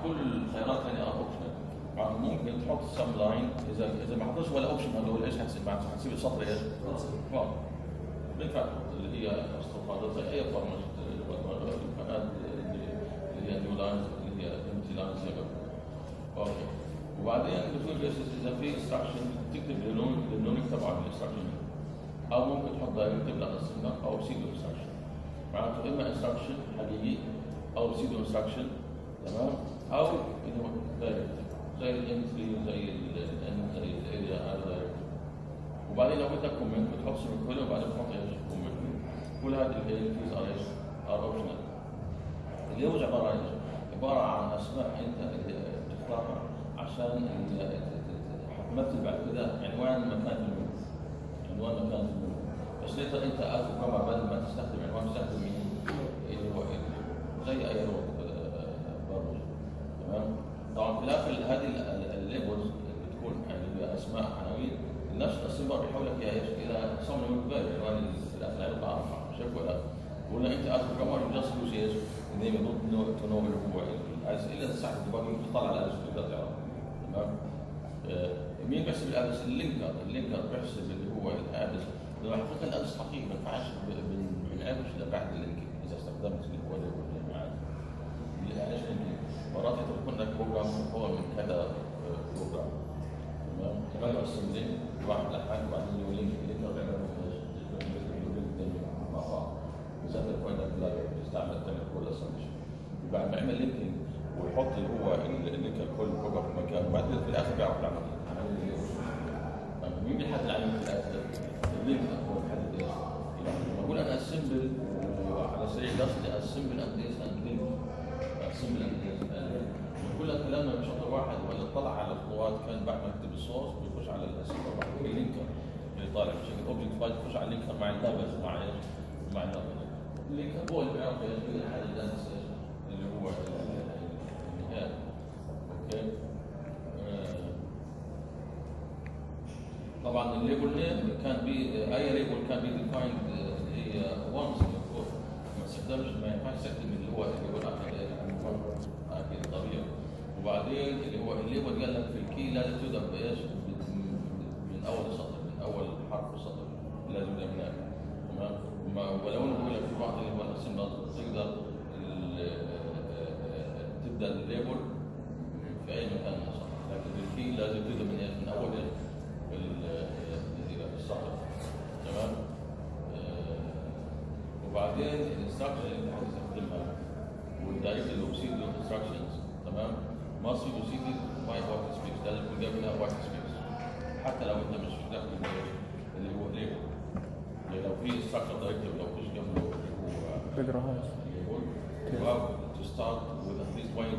كل الخيارات هذه اوبشنال. ممكن تحط سب لاين اذا ما حطيتش ولا اوبشن هذول ايش حتسيب؟ حتسيب السطر ايش؟ فاضي. بينفع تحط اللي هي استفاضات زي اي برمجه القناه اللي هي نيو لاينز اللي هي امتي لاينز زي ما اوكي. وبعدين بتقول بس اذا في انستراكشن تكتب اللونك تبع الانستراكشن، او ممكن تحط دايركتيف للسنه او سيدو انستراكشن. معناته اما انستراكشن حقيقي او سيدو انستراكشن، تمام، او دايركتيف زي الانتري وزي الان زي الاريا هذا. وبعدين لو بدك كومنت بتحط سيميكولون وبعدين بتحط ايش؟ كومنت. كل هذه الكيز ار ايش؟ ار اوبشنال. اللي هو عباره عن ايش؟ عباره عن اسماء انت بتختارها عشان حتمثل بعد كده عنوان مكان المنيو. عنوان مكان المنيو. بس انت از بروجرامر بدل ما تستخدم عنوان تستخدم مين؟ اللي هو زي اي لغه برمجه. تمام؟ طبعا خلاف هذه الليبلز بتكون يعني اسماء عناوين، نفس السيمبل بيحولك يا ايش؟ الى سمن فاليو، عنوان الاسماء اللي تعرفها، شايف ولا؟ ولا انت از بروجرامر يو جاست يوز ايش؟ النيم تو نو اللي هو عايز الا تساعد الديباجنج تطلع على الاسم تقدر تعرف. تمام؟ مين بيحسب الادرس؟ اللينكر بيحسب اللي هو الادرس. لما حقيقه الادرس حقيقي ما ينفعش بنعرفش الا بعد اللينكينج اذا استخدمت اللي هو ليش مرات انت بتكون لك بروجرام هو من كذا بروجرام. تمام؟ تبقى السمبلين واحد لحال وبعدين له لينك بيعملوا مع بعض. اذا انت كنت تستعمل تعمل كود اسمبليشن وبعد ما يعمل لينكينج ويحط اللي هو اللينك كل بروجرام في مكان وبعدين في الاخر بيعرف العمليه. مين بيحدد العمليه في الاخر؟ اللينك هو بيحدد ايش؟ لما اقول انا اسمبل وعلى سبيل قصدي اسمبل اند لينك اسمبل اند كل كلامنا بشطر واحد، ولا اطلع على الخطوات كان بعد ما اكتب الصوص بيخش على الاسمبل في اللينكر اللي طالع بشكل اوبجكت فايل يخش على اللينكر مع اللابس مع ايش؟ مع اللينكر هو اللي بيعرف ايش؟ بيحدد الادرس اللي هو المكان. اوكي. طبعا الليبل نيم كان بي اي ليبل كان بي ديفايند هي وانس ما تستخدمش، ما ينفعش تستخدم اللي هو اكيد طبيعي. وبعدين اللي هو الليبل قال لك في الكي لازم تبدا بايش؟ من اول سطر، من اول حرف السطر لازم يبدا من هناك. تمام؟ ولو انه بيقول لك في بعض اللي هو السيمبل تقدر تبدا الليبل في اي مكان من السطر، لكن الكي لازم تبدا من ايش؟ من اول ايش؟ السطر. تمام؟ وبعدين الانستراكشن اللي هتستخدمها والدايركت الاوبسيديو انستراكشنز، تمام؟ must be preceded by what speaks. لازم يكون قبلها what speaks حتى لو انت مش بتاخد اللي هو ليبل. يعني لو في انستراكشن دايركت لو فيش قبله اللي هو بقراهاش ليبل to start with at least one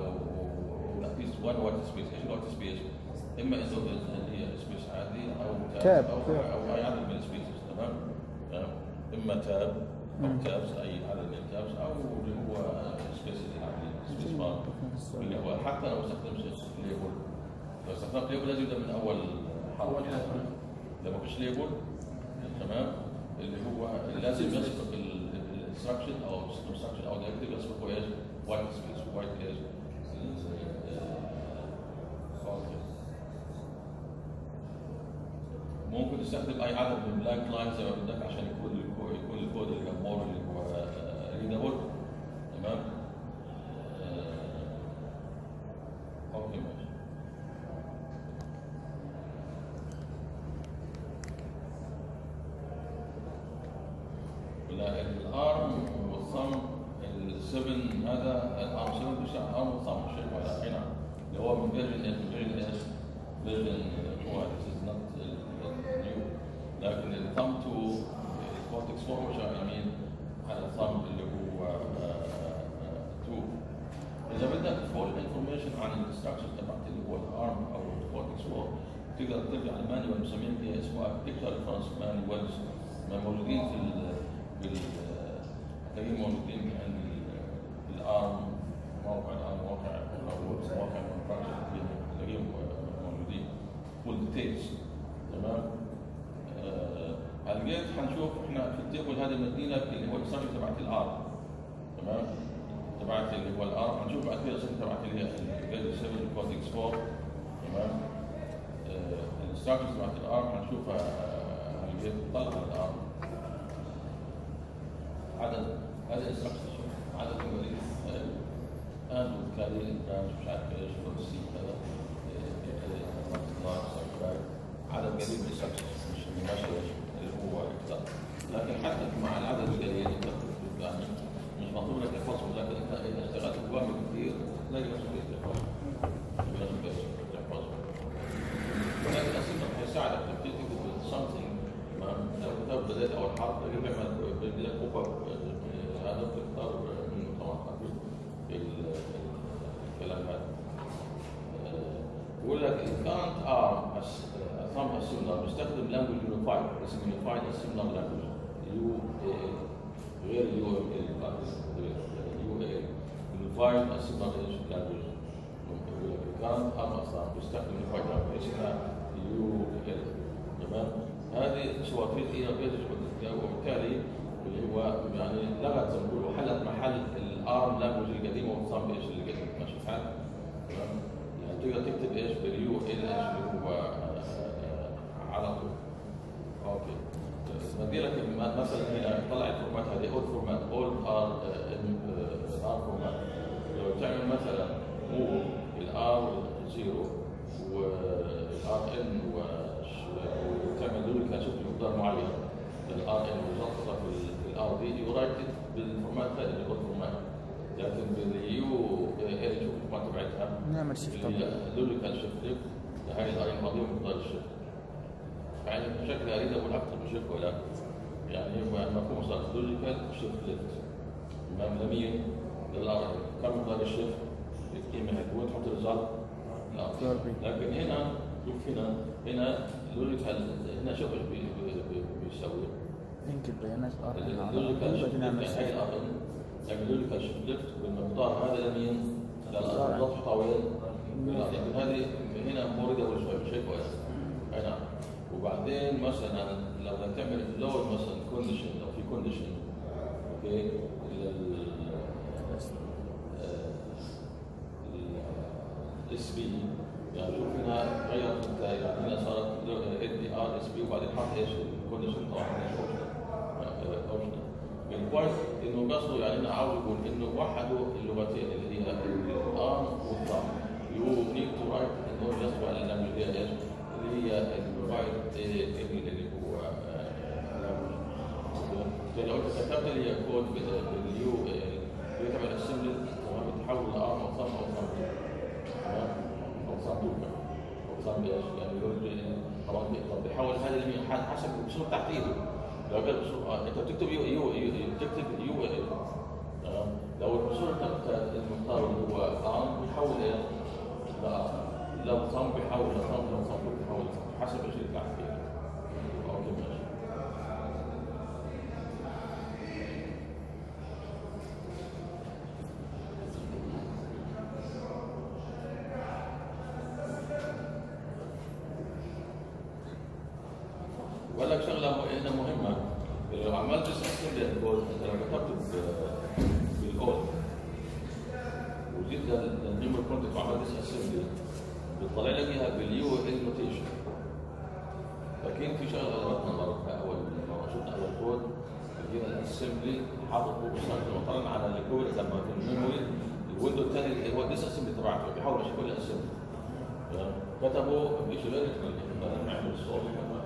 what speaks. ايش what speaks؟ اما اللي هي سبيس عادي او تاب او اي عدد من السبيسز. تمام؟ اما تاب او تابس اي عدد من التابس او اللي هو سبيس العادي سبيس بار اللي هو حتى لو استخدمت ليبل. لو استخدمت ليبل لازم يبدا من اول حرف. لو ما فيش ليبل، تمام، اللي هو لازم يسبق الانستراكشن او الانستراكشن او دايركتيف يسبقه ايش؟ وايت سبيس. وايت ايش؟ ممكن تستخدم اي عدد من بلانك لاين زي ما بدك عشان يكون الكود اللي مور اللي هو ريدابل. تمام؟ اوكي ماشي. الارم والصم ال7 هذا الارم 7 بيشتغل ارم والصم شيء ولا هنا اللي هو من فيرجن هو لكن الثumb 2 cortex 4 مش يمين على الثumb اللي هو 2. اذا بدك فول انفورميشن عن الانستراكشن تبعت اللي هو الارم او الكورتكس 4 تقدر ترجع المانيوال مسميين فيها اسمه اركتكتشر ريفرنس مانيوالز موجودين في هتلاقيهم موجودين عند الارم موقع الارم موقع تلاقيهم موجودين فول ديتيلز. تمام؟ الجيت حنشوف احنا في التيبل هذا مدينا اللي هو السمي تبعت الار. تمام؟ تبعت اللي هو الار، هنشوف بعد كده الاسم تبعت اللي هي الجريد 7 كورتكس 4. تمام. الستراكشرز تبعت الار هنشوفها اللي بتطلع على الار. عدد هذا الستراكشر شوف عدد الوليد اند وكالين برانش مش عارف ايش سي كذا عدد قليل من الستراكشرز مش اللي هو اكثر. لكن حتى مع العدد القليل انت يعني مش مطلوب لك تحفظهم، لكن انت اذا اشتغلت ببرامج كثير تلاقي نفسك تحفظهم. ولكن اصلا هيساعدك في تكتب something. لو كتاب بدايه اول حرف تجيب بيعمل لك بوب اب هذا بتختار منه طبعا الكلام هذا. بيقول لك it can't arm thumb assembler بيستخدم language unified اسمه unified assembler language غير UML unified assembler language. يقول لك it can't arm thumb بيستخدم unified language اسمها UML. تمام. هذه سواتير هي وبالتالي اللي هو يعني لغت زي ما بيقولوا حلت محل الارم لانجوج القديمه والثامب ايش اللي قديم ماشي الحال. تمام. يعني تقدر تكتب ايش باليو ال ايش اللي هو على طول. اوكي. بدي لك مثلا هنا طلع الفورمات هذه اول فورمات اول ار فورمات. لو تعمل مثلا مو الار 0 والار ان وتعمل دول كان شوف مقدار معين للار ان وتضغطها في الار دي ورايت بالفورمات الثاني اللي هو الفورمات. لكن باليو ال شوف الفورمات تبعتها نعمل شيفت دول كان شيفت ليفت هاي الار ان ماضيه مقدار الشيفت. يعني بشكل اريد اقول اكثر من شيفت ولا يعني هو مفهوم صار دول كان شيفت ليفت. تمام. لمين للار ان كم مقدار الشيفت القيمه هي وتحط الريزلت. لكن هنا شوف هنا لوجيكال هنا شوف ايش بيسوي ينقل بيانات لوجيكال هاي الار ان يعني لوجيكال شيفت ليفت بالمقدار هذا لمين؟ للضغط طويل. لكن هذه هنا مورده ولا شيء كويس. اي نعم. وبعدين مثلا لو بدك تعمل لود مثلا كونديشن لو في كونديشن اوكي اس بي يعني شوف هنا غيرت يعني هنا صارت ال دي ار اس بي وبعدين حط ايش الكونديشن طبعا اوبشنال. البوينت انه قصده يعني انا عاوز اقول انه وحدوا اللغتين اللي هي الار والضم. يو نيد تو رايت انه جاست على اللانجوج دي ايش اللي هي البروفايد اللي هو لو انت كتبت لي كود باليو بيعمل اسمبلي تمام بتحول لار او ضم او ضم. تمام. صار ايش؟ يعني يقول طبعا بيحول هذا اللي حسب الصوره تحت ايده. لو قال انت بتكتب يو بتكتب يو تمام. لو الصوره تحت المختار اللي هو ام بيحول ايش؟ لو صم بيحول لصم لو صم بيحول حسب ايش اللي تحت ايده. اوكي ماشي. وقال لك شغله هنا مهمه. لو عملت اسمبلي الكود انت لو كتبت بالكود وجيت للنيومر كونتكت وعملت اسمبلي بتطلع لك اياها باليو ال نوتيشن. لكن في شغله غلطنا مره اول ما شفنا اول كود جينا الاسمبلي حاطط فوق الشرط وطلعنا على الكود لما في الميموري الويندو الثاني اللي هو الديس اسمبلي تبعته بيحاول يشوف كل الاسمبلي. كتبوا بشيء غير نعمل الصوت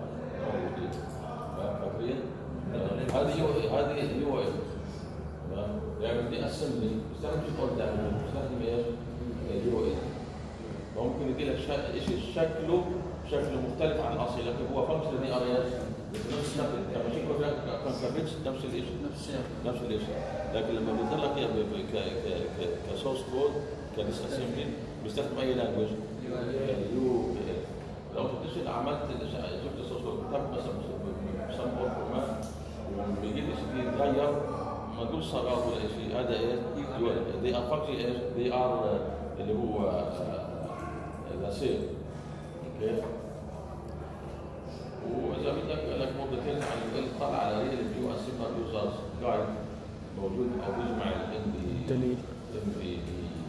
فاكرين؟ هذه يو ال يعني دي اسمبلي بيستخدم شيء قلت بيستخدم ايش؟ يو ال. ممكن يدي لك شيء شكله مختلف عن الاصلي لكن هو فانكشن دي ار اس نفس الشكل لما شيء كونكريتش نفس الشيء لكن لما بيظهر لك كسورس كود كديس اسمبلي بيستخدم اي لانجوج يو ال. لو تشتغل عملت شفت السورس كود كتبت مثلا سم فورمات وبيجي لي شيء يتغير ما تقولش صغار ولا شيء هذا ايه دي ار فانكشن ايش دي ار اللي هو سير. اوكي. واذا بدك قال لك مور ديتيلز عن اطلع على ريل فيو اسيمبلر يوزرز جايد موجود او بيجمع دليل MVE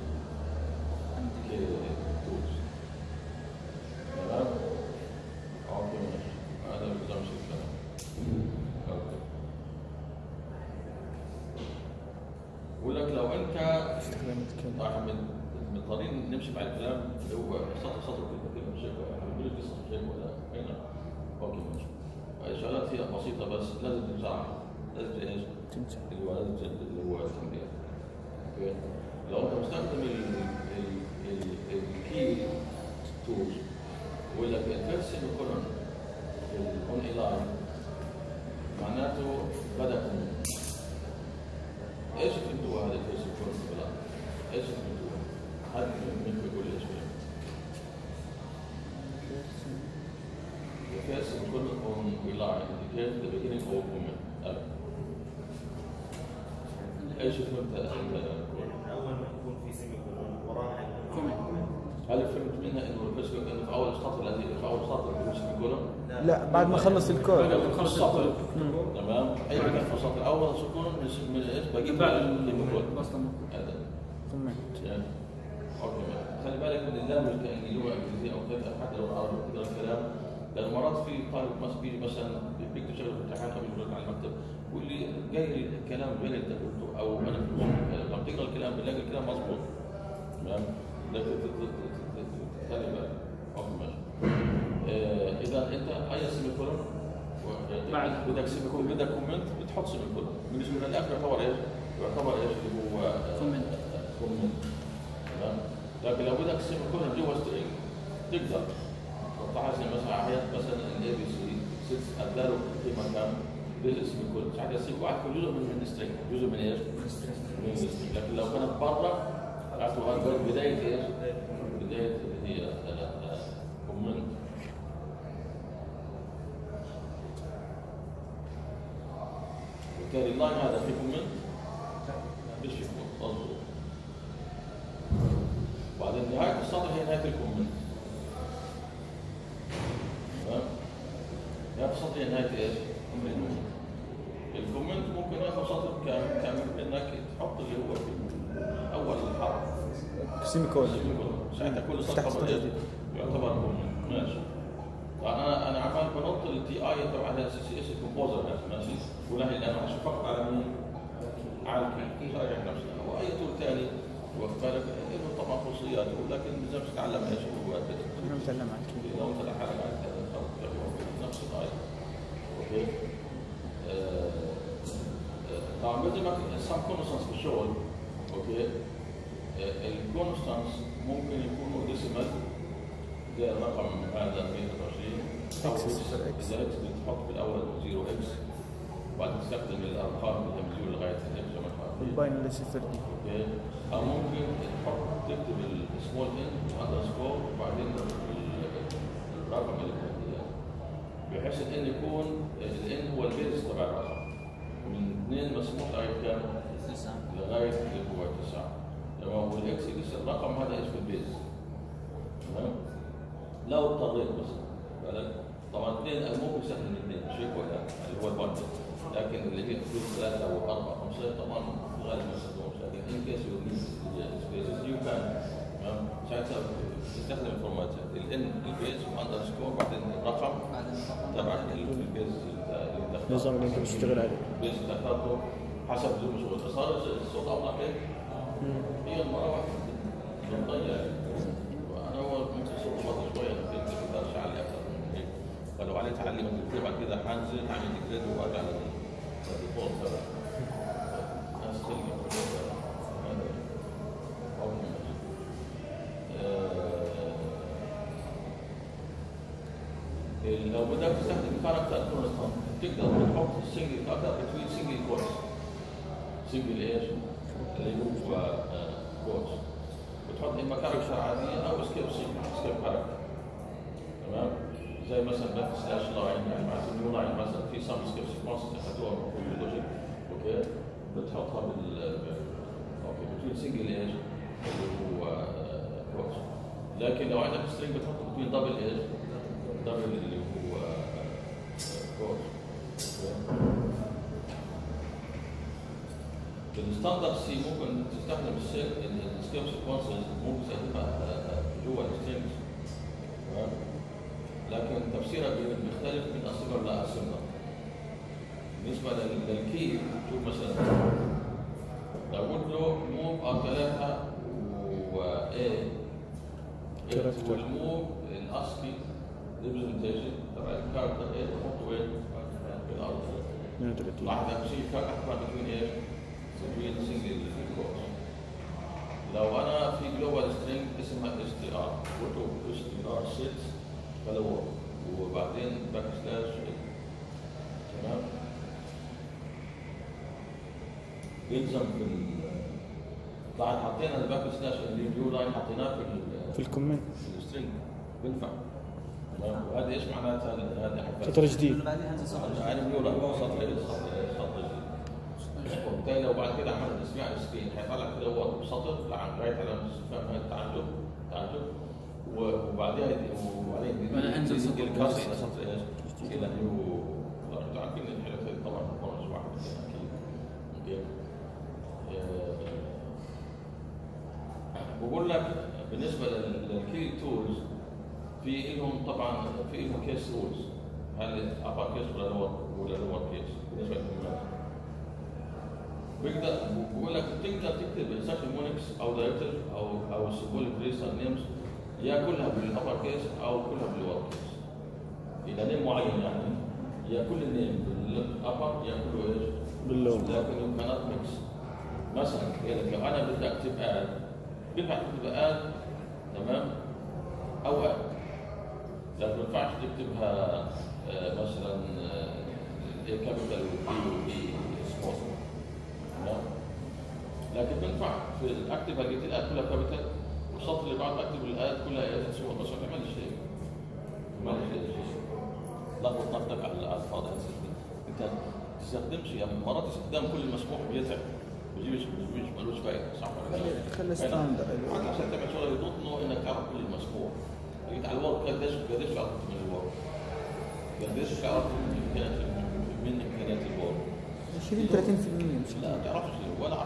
tools. تمام؟ اوكي ماشي. هذا بالنظام شو الكلام. اوكي. بقول لك لو انت مضطرين نمشي مع الكلام اللي هو سطر كده مش هنقول لك سطر شيء ولا هنا. اوكي ماشي. الشغلات هي بسيطه بس لازم تمسحها. لازم ايش؟ تمسح. اللي هو التنبيه. اوكي. لو انت مستخدم الكي تولز ويقول لك الفيرست سيميكولون اون اي لاين معناته بدا ايش فهمتوا هذا الفيرست سيميكولون في اللاين؟ ايش فهمتوا؟ حد منكم يقول لي ايش فهمت؟ الفيرست سيميكولون اون اي لاين indicates the beginning of movement. ايش فهمت انت؟ اول ما يكون في سيميكولون وراه هل فهمت منها انه الفيرست انه في اول السطر الذي في اول سطر يكون سيميكولون؟ لا بعد ما خلص الكود. بعد ما خلص السطر. تمام. اي مكان في السطر اول سكون من ايش؟ بجيب السيميكولون. هذا. يعني اوكي. خلي بالك من اللام اللغه الانجليزيه او كذا حتى لو عربي تقرا الكلام لان مرات في طالب بيجي مثلا بيكتب شغله في الامتحان او يقول على المكتب يقول لي جاي الكلام غير اللي انت قلته او انا لما تقرا الكلام بنلاقي الكلام مظبوط. تمام. خلي بالك. اوكي ماشي. اذا انت اي سيميكولون بعد بدك سيميكولون بدك كومنت بتحط سيميكولون بالنسبه للاخر يعتبر ايش؟ يعتبر ايش اللي هو كومنت. تمام. لكن لو بدك سيميكولون جوا سترينج تقدر تقطعها زي مثلا عيط مثلا الاي بي سي 6 اداله في مكان جزء سيميكولون ساعتها يصير واحد جزء من السترينج جزء من ايش؟ من السترينج. لكن لو كانت برا اعتبر بدايه ايش؟ بدايه اللي هي كومنت. بالتالي اللاين هذا في كومنت مش في كومنت مظبوط. بعدين نهايه السطر هي نهايه الكومنت. تمام؟ نهايه السطر هي نهايه ايش؟ الكومنت ممكن ياخذ سطر كامل انك تحط اللي هو في اول الحرف سيميكولون. ساعتها كل سطر يعتبر كومنت. ماشي. انا عمال بنط التي اي تبع السي سي اس الكومبوزر ماشي ولا انا هشوف فقط على مين؟ على الكي راجع نفسنا او اي تول ثاني واخد بالك له طبعا خصوصيات ولكن لازم تتعلم ايش هو نتعلم على الكي لو انت لحالك على نفس الاي. اوكي. طبعا بدك سام كونستانس في الشغل. اوكي. الكونستانس ممكن يكونوا ديسيمال زي الرقم هذا 123 او اذا اكس بتحط بالاول 0 اكس وبعدين تستخدم الارقام اللي من 0 لغايه الاكس زي ما احنا والباينري صفر دي. اوكي. او ممكن تكتب السمول ان اندرسكور وبعدين الرقم اللي بتحطه بحيث الان يكون الان هو البيز تبع الرقم من 2 مسموح لغايه كام؟ 9 لغايه اللي هو 9. تمام. والاكس لسه الرقم هذا ايش في البيز. تمام. لو اضطريت مثلا طبعا 2 ممكن يستخدم الاثنين مش هيك ولا اللي هو الباندل لكن اللي هي حدود 3 او 4 5 طبعا غالبا ما يستخدموش لكن ان كيس يو سبيسز يو كان. تمام. ساعتها تستخدم الفورمات الان البيز واندرسكور بعدين الرقم تبع البيز اللي النظام اللي انت بتشتغل عليه البيز اللي اخذته حسب زوم الشغل صار الصوت اوضح هيك هي المره واحده بتضيع وانا اول ممكن صوت واطي شويه لكن ما بقدرش اعلي اكثر من هيك فلو عليت اعلي مثل بعد كده حنزل اعمل ديكريت وارجع للديفولت تبع ناس خلي لو بدك تستخدم كاركتر كونستانت تقدر تحط سنجل كاركتر بتوين سنجل كوتس سنجل ايش؟ اللي هو كوتس بتحط اما كاركتر عاديه او سكيب كاركتر. تمام. زي مثلا باك سلاش لاين يعني معناته نيو لاين مثلا في سم سكيب سيكونس اخذوها من اللوجيك. اوكي. بتحطها اوكي بتوين سنجل ايش؟ اللي هو كوتس. لكن لو عندك سترينج بتحطه بتوين دبل ايش؟ دبل اللي هو كوتس. الستاندرد سي ممكن تستخدم السكيب سيكونسز ممكن تستخدمها جوا السترينجز، تمام؟ لكن تفسيرها بيختلف من اسمبلر لاسمبلر. بالنسبه للكي شوف مثلا لو قلت له موف ار3 و A والموف الاصلي ريبريزنتيشن تبع الكاركتر A تحطه وين؟ في الارض. 32 واحد شيء اكبر بين ايش؟ بين سنجل كوتس. لو انا في جلوبال سترينج اسمها STR قلت له STR 6 فلو وبعدين باك سلاش، تمام؟ يلزم بعد حطينا الباك سلاش اللي نيو لاين حطيناه في الكومنت في السترينج بينفع، تمام؟ وهذا ايش معناتها؟ هذا سطر جديد. انا نيو لاين سطر جديد. وبالتالي لو بعد كده عملت تسميع السكرين هيطلع كده هو سطر لغايه على استفهام التعجب وبعدين انزل سطر الكاس الى سطر ايش؟ الى نيو. انتوا عارفين الحاجات هذه طبعا برامج واحد اكيد. بقول لك بالنسبه للكي تولز في لهم طبعا في لهم كيس رولز، هل ابر كيس ولا لور كيس بالنسبه للكلمات. بقول لك تقدر تكتب ساكن مونكس او دايركتور او سيمبوليك ريجستر نيمز يا كلها بالابر كيس او كلها باللور كيس. الى نيم معين يعني يا كل النيم بالابر يا كله ايش؟ باللور. لكن يو كانت ميكس. مثلا لو انا بدي اكتب اد بينفع تكتب اد، تمام؟ او اد، لكن ما ينفعش تكتبها مثلا اي كابيتال وبي سمول، تمام؟ لكن بينفع في اكتب لقيت الاد كلها كابيتال والسطر اللي بعده اكتب الاد كلها ايه سمول بس ما تعملش شيء. ما تعملش شيء. لخبط نفسك على الفاضي. انت تستخدمش يعني مرات استخدام كل المسموح بيتعب ويجيش ملوش فايده، صح ولا لا؟ خلي ستاندر عشان تعمل شغل يضطنه انك تعرف كل المسموح. جيت على الورك قديش عرفت من الورك؟ قديش عرفت من امكانيات الورك؟ 20-30% مش لا تعرفش ولا 10%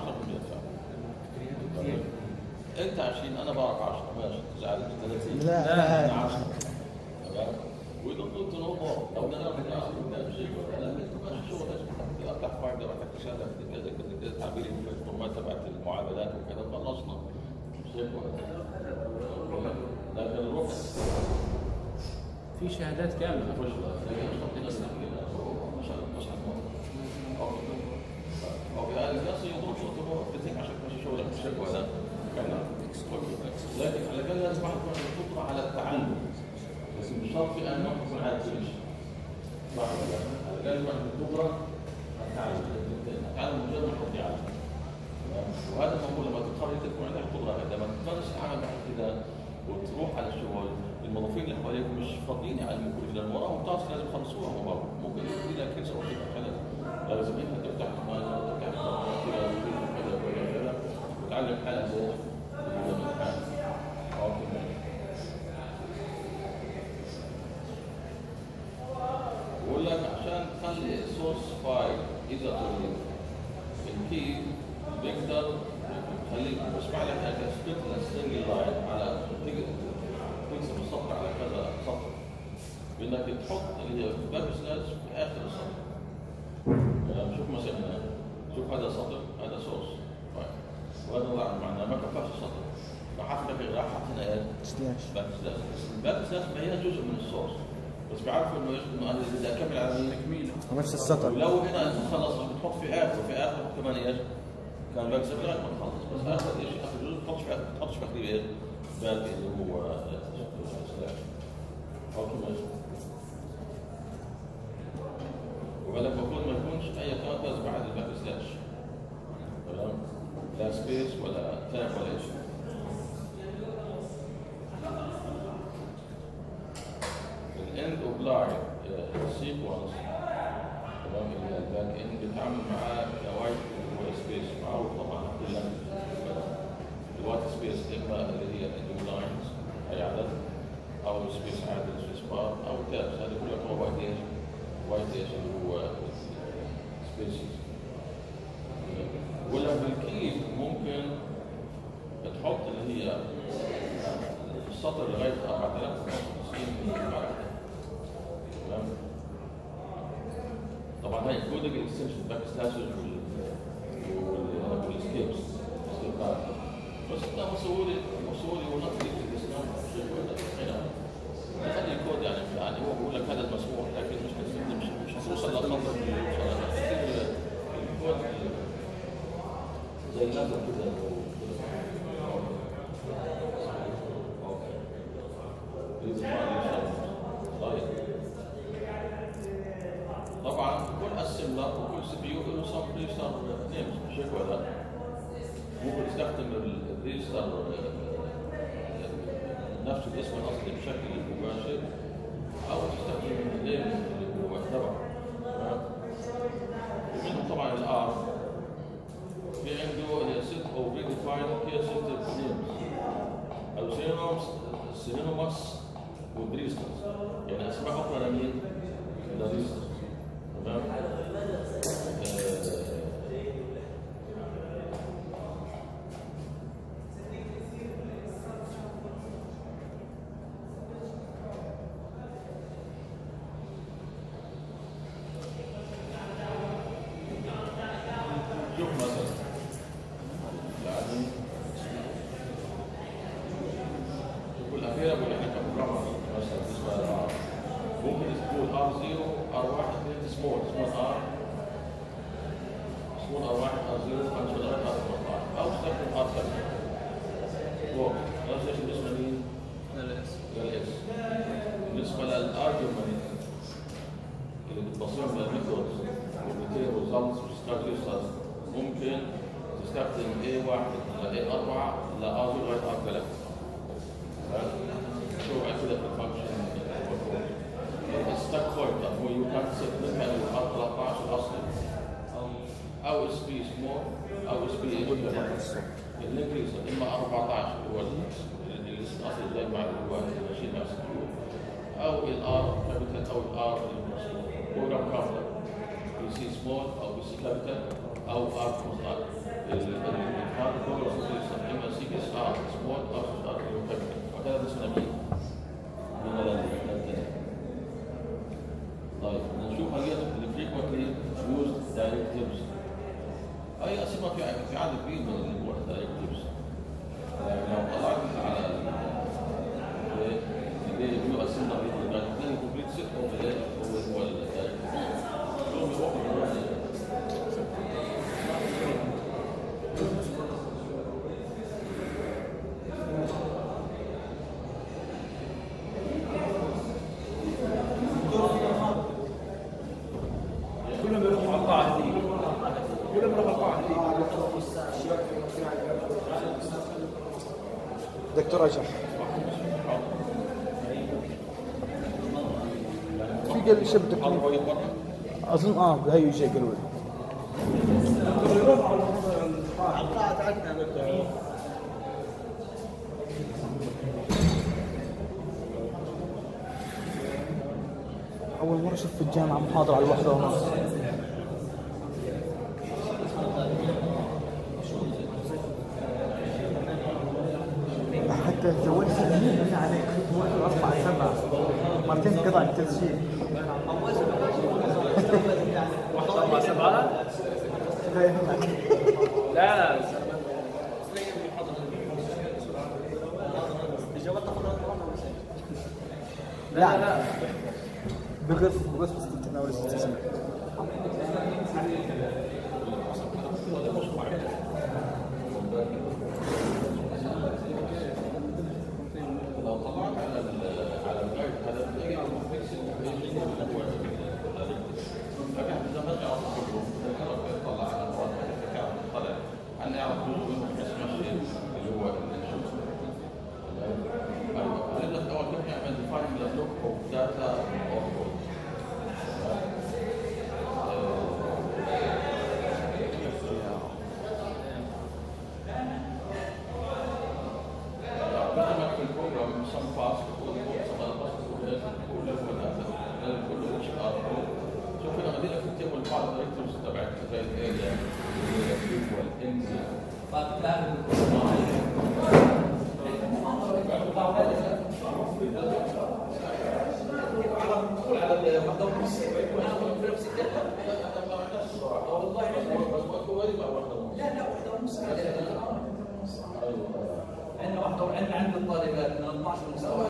تعرف. انت 20 انا بعرف 10 ماشي تزعل 30 لا انا 10 تمام. واذا قلت له لو انا قدام شيء ولا لا ماشي شغل افتح فايل وافتح تشابه كذا كذا كذا تعبير في الفورمات تبعت المعادلات وكذا خلصنا. مش هيك ولا لكن الربع في شهادات كامله. لكن على الاقل لازم واحد يكون قدره على التعلم، بس مش شرط في انه يكون عارف كل شيء. صح ولا لا؟ على الاقل واحد قدره على التعلم من غير ما حد يعلم. وهذا الموضوع لما تتخرج تكون عندك قدره، لما تمارس العمل بعد كده وتروح على الشغل الموظفين اللي حواليك مش فاضيين يعلموا كل ده، وراهم تاسك لازم يخلصوها هم برضه، ممكن يجي لك كنسه وتبقى خلل. لازم انت تفتح كده كده وتعلم حالك زي بقول لك عشان تخلي سورس فايل اذا طلب الكي بيقدر يخليك بسمع لك سبيت السنجل لاين على تكتب السطر على كذا سطر بانك تحط اللي هي باب سلاش في اخر السطر. يعني شوف مثلا شوف هذا سطر هذا سورس فايل وهذا ضع معناه ما كفاش السطر فحط لك راح حطينا ايه؟ سلاش. باب سلاش. الباب سلاش ما هي جزء من السورس بس بيعرفوا انه ايش انه انا بدي اكمل على التكميل نفس السطر. ولو هنا انت خلص بتحط في اخر كمان ايش؟ كان باقي لغايه ما تخلص بس اخر شيء اخر جزء تحطش في اخر ايش؟ باقي اللي هو سلاش. اوكي ماشي. وبالك المفروض ما يكونش اي كاركترز بعد الباك سلاش. تمام؟ لا سبيس ولا تاب ولا شيء. الاند اوف لاين سيكونس تمام الباك اند بيتعامل معاه كوايت سبيس معروف طبعا كلها الوايت سبيس اما اللي هي النيو لاينز اي عدد او سبيس عادي سبيس بار او تابس هذا كله هو وايت ايش اللي هو سبيسز. ولا بالكي ممكن اللي هي السطر لغايه 4090 تمام. طبعا هاي كودنج الاكستنشن باك سلاشز والسكيبس بس ده وصولي ونقلي في الاسلام خلي الكود يعني هو بيقول لك هذا المسموح لكن مش هتوصل للخطر الكود زي لازم كده. طبعا كل اسمبلر وكل سي بي يو له سم ريجستر نيمز مش هيك ولا ممكن تستخدم الريجستر نفس الاسم الاصلي بشكل مباشر او تستخدم النيم اللي هو تبعه. ومنهم طبعا الار في عنده ست او ريديفاين كيسيتيف نيمز او سينونيمس والريجسترز يعني اسماء اخرى لمين؟ للريجسترز تمام. شوف مثلا يعني والاخيره بقول احنا كبروجرامر مثلا بالنسبه للار ممكن تقول R0 R1 سمول R1 R0 5 لغايه R15 او تستخدم R7 فوق ترانزيشن اسمه مين؟ للاس. بالنسبه للارجيومنت اللي بتصمم للميثودز والريتير ريزلتس والستاتيستكس ممكن تستخدم A1 ل A4 ل R0 لغايه R3 شو كده في الفانكشن الستاك بوينتر هو يكنسل منها ال 13 الاصلي او اس بي سمول او اس بي الانجليزي اما 14 هو الاسم الاصلي زي ما هو ماشي نفس او الار كابيتال او الار بروجرام كاونتر بي سي سمول او بي سي كابيتال او ار كوز ار البروجرام اما سي بي ار سمول او ار كابيتال وهذا اسمه مين؟ طيب نشوف هل frequently used directives. أي أسماء في عدد كبير من directives. لو طلعت على اللي هو أسماء في الدايركتيف complete set هو الدايركتيف. شو بيوقف دكتور أجل في قال شب دكتور أظن هاي يجي قالوا لي أول مرة شفت في الجامعة محاضرة على 1:30 حتى جوالي سلمين عليك هو 4-7 مرتين قطع التسجيل 1-4-7 لا لا بغص بس تتناول السيستم لو طلعت على الجايد هذا بتلاقي على المفيكس لكن اذا ما تعرف تطلع على الواقع طلع عن يعرف اللي هو هنبدا اول كيف نعمل ديفاين للوك اوف داتا اوف some parts some other parts كله مش شوف هنا مدينة في التيبل بعض الدايركتورز تبعت زي الاريا والانزل على واحدة ونص في نفس الجهة. والله لا واحدة ونص عندنا واحدة عند الطالبات من 12 مساواة.